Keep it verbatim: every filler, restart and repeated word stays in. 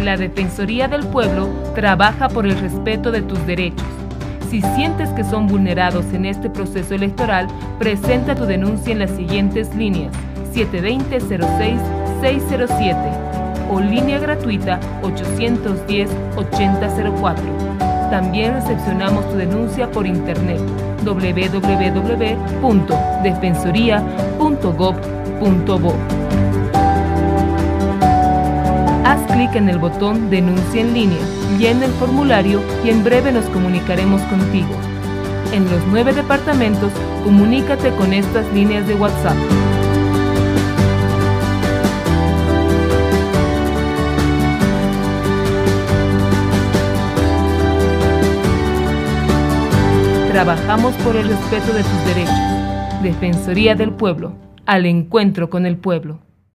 La Defensoría del Pueblo trabaja por el respeto de tus derechos. Si sientes que son vulnerados en este proceso electoral, presenta tu denuncia en las siguientes líneas: siete dos cero, cero seis, seis cero siete o línea gratuita ochocientos diez, ochenta cero cuatro. También recepcionamos tu denuncia por internet doble u doble u doble u punto defensoría punto gob punto bo. Haz clic en el botón Denuncia en línea, llena el formulario y en breve nos comunicaremos contigo. En los nueve departamentos, comunícate con estas líneas de WhatsApp. Trabajamos por el respeto de tus derechos. Defensoría del Pueblo, al encuentro con el pueblo.